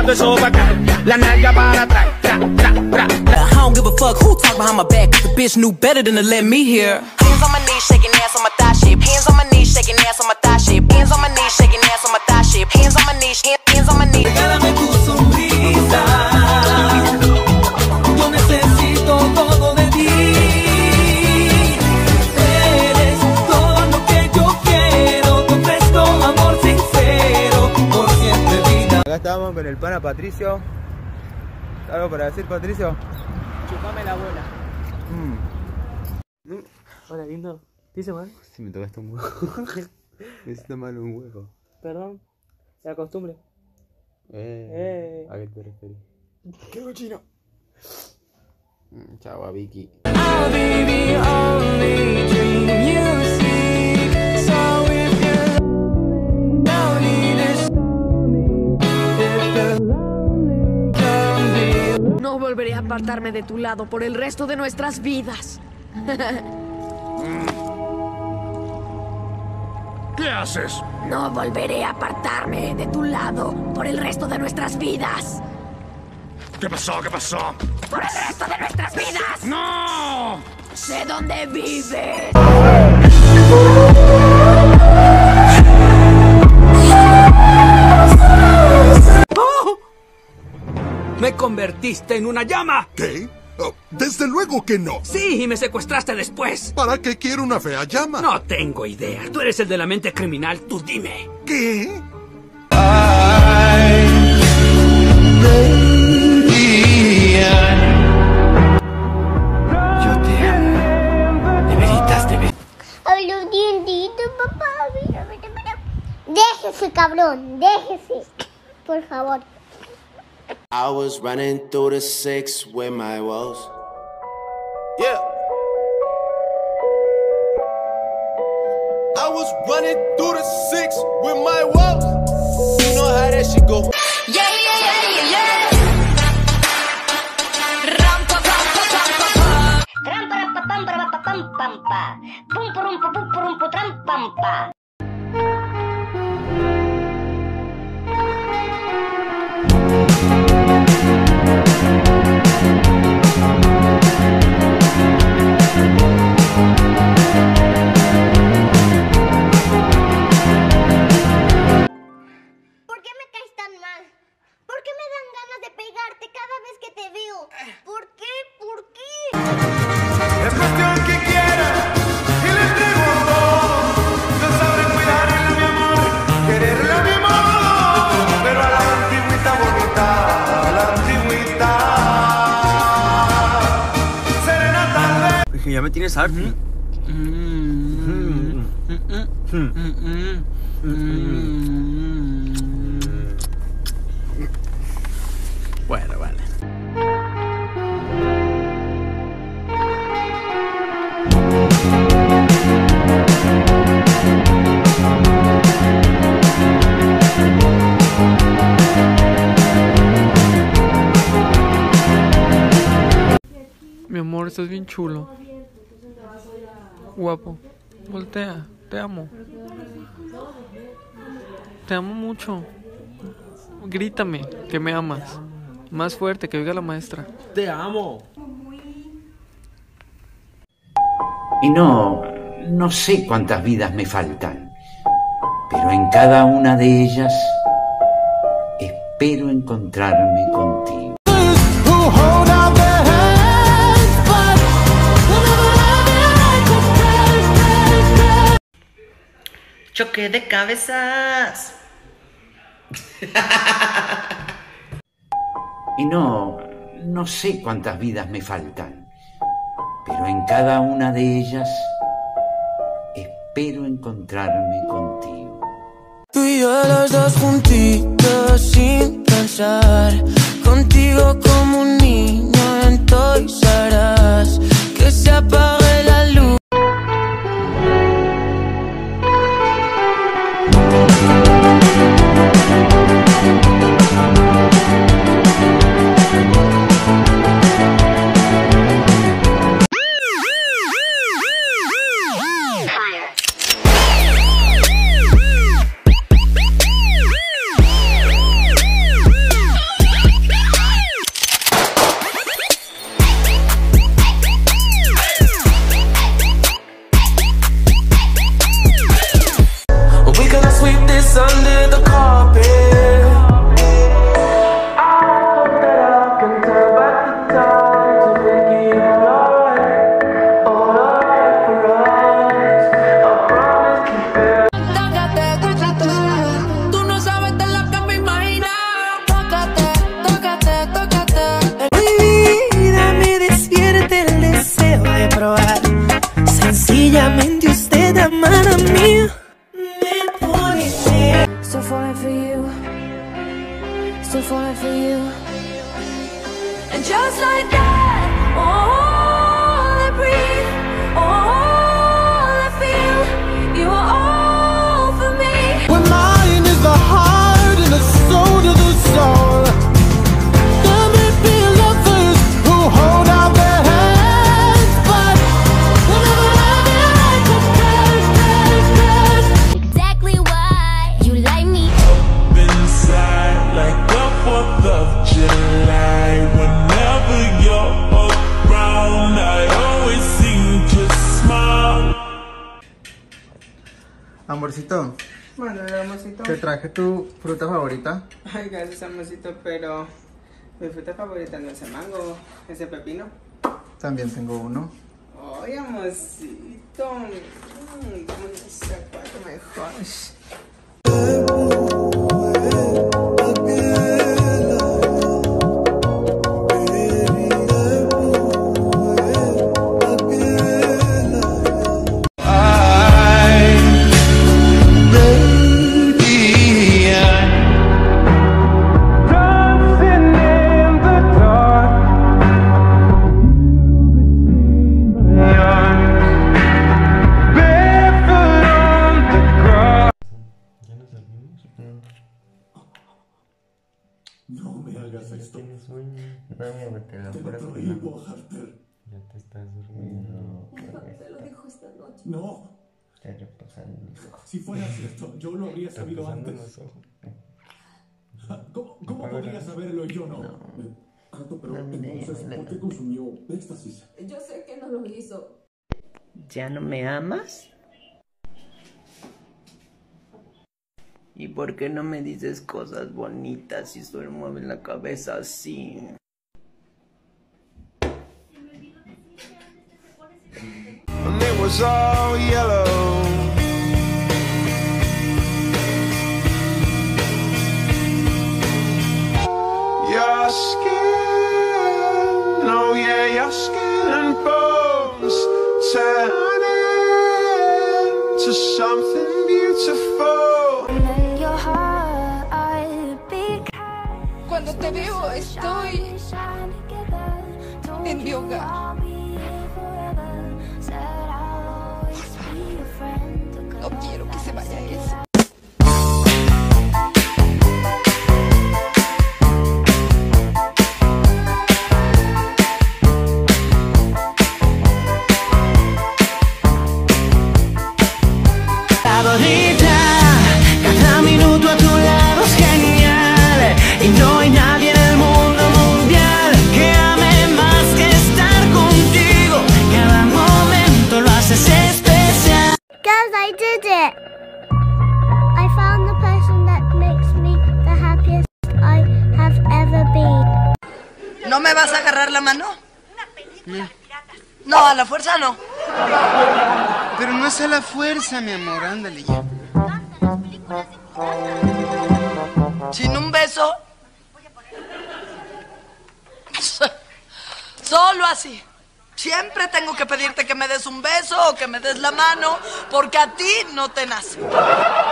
tirando eso pa' acá, la nalga para atrás, tra, tra, tra, tra. I don't give a fuck who talk behind my back, cause the bitch knew better than to let me hear. Hands on my knees, shaking ass on my thigh shape. Hands on my knees, shaking ass on my thigh shape. Hands on my knees, shaking ass on my thigh shape. Hands on my knees, hands on my knees. Regálame tu sonrisa, yo necesito todo de ti. Eres todo lo que yo quiero, te ofrezco amor sincero, por siempre vida. Acá estábamos con el pana Patricio. ¿Algo para decir, Patricio? Chupame la bola. Hola, lindo. ¿Te hice mal? Si me tocaste un huevo. Me hiciste mal un huevo. Perdón. La costumbre. ¿A qué te refieres? ¡Qué cochino! Chao, Vicky. I'll be the only dream you see. So if you're lonely, just tell me. If you're lonely, come be. No volveré a apartarme de tu lado por el resto de nuestras vidas. ¿Qué haces? No volveré a apartarme de tu lado por el resto de nuestras vidas. ¿Qué pasó? ¿Qué pasó? ¡Por el resto de nuestras vidas! ¡No! Sé dónde vives. Me convertiste en una llama. ¿Qué? Oh, desde luego que no. Sí, y me secuestraste después. ¿Para qué quiero una fea llama? No tengo idea. Tú eres el de la mente criminal, tú dime. ¿Qué? Yo te amo. De veritas, de veritas. Ay, los dientitos, papá. Mira, mira, mira. Déjese, cabrón. Déjese. Por favor. I was running through the 6 with my woes. Yeah. I was running through the 6 with my woes. You know how that shit go. Yeah, yeah, yeah, yeah, yeah. Ram pa pam pa pam pa pa. Tram para pa pam para pa pam pam pa. Pum purum pu tram pam pa. ¿Por qué me caes tan mal? ¿Por qué me dan ganas de pegarte cada vez que te veo? ¿Por qué? ¿Por qué? Es cuestión que quiera y le entrego todo. Yo sabré cuidarla, mi amor, quererla a mi modo, pero a la antigüita bonita, a la antigüita. Serena tal vez. Es que ya me tienes harto. Bueno, vale. Mi amor, estás bien chulo. Guapo. Voltea. Te amo. Te amo mucho. Grítame que me amas. Más fuerte, que oiga la maestra. Te amo. Y no sé cuántas vidas me faltan, pero en cada una de ellas espero encontrarme contigo. Choque de cabezas. Y no sé cuántas vidas me faltan, pero en cada una de ellas espero encontrarme contigo. Tú y yo los dos juntitos sin pensar, contigo como un niño en Toys R Us, que se apague la luz. Just like that, all I breathe, all I feel, you are all for me. When mine is the heart and the soul to the soul. There may be lovers who hold out their hands, but we'll never love you like a girl. Exactly why you like me. Inside like the 4th of July. Whenever you're around, I always seem to smile. Amorcito, Bueno, amorcito. te traje tu fruta favorita. Ay, gracias, amorcito, pero mi fruta favorita no es el mango, es el pepino. También tengo uno. Ay, amorcito. ¿Cómo no se acuerda mejor? No me hagas esto. ¿Tienes sueño? No, te da Te por lo aquí. prohíbo, Harper. Ya te estás durmiendo. Te lo dijo esta noche. No. Te repasando los ojos. Si fuera cierto, yo lo habría sabido Repasando antes. los ojos. ¿Cómo podría saberlo y yo no? Harto, pero entonces, ¿por qué consumió éxtasis? Yo sé que no lo hizo. ¿Ya no me amas? ¿Y por qué no me dices cosas bonitas si solo mueves la cabeza así? And it was all yellow. Your skin, oh yeah, your skin and bones turn into something beautiful. Cuando te veo estoy en mi hogar. No quiero que se vaya eso. Favorita, cada minuto a tu lado es genial y no hay nadie en el mundo mundial que ame más que estar contigo. Cada momento lo haces especial. Guys, I did it! I found the person that makes me the happiest I have ever been. ¿No me vas a agarrar la mano? No, a la fuerza no. Pero no es a la fuerza, mi amor, ándale ya. ¿Sin un beso? Solo así. Siempre tengo que pedirte que me des un beso o que me des la mano, porque a ti no te nace.